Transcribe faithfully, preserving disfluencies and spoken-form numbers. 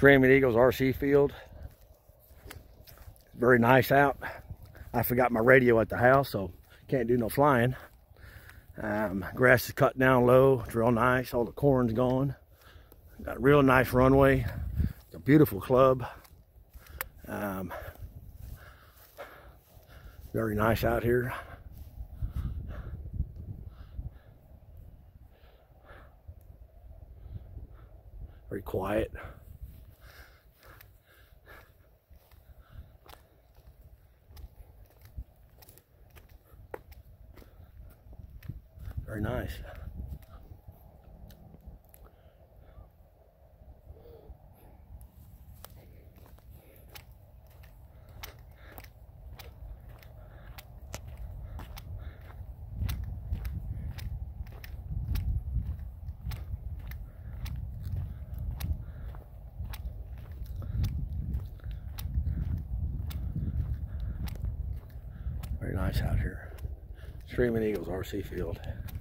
Screaming Eagles R C field. Very nice out. I forgot my radio at the house, so can't do no flying. Um, grass is cut down low. It's real nice. All the corn's gone. Got a real nice runway. It's a beautiful club. Um, very nice out here. Very quiet. Very nice. Very nice out here. Screaming Eagles R C field.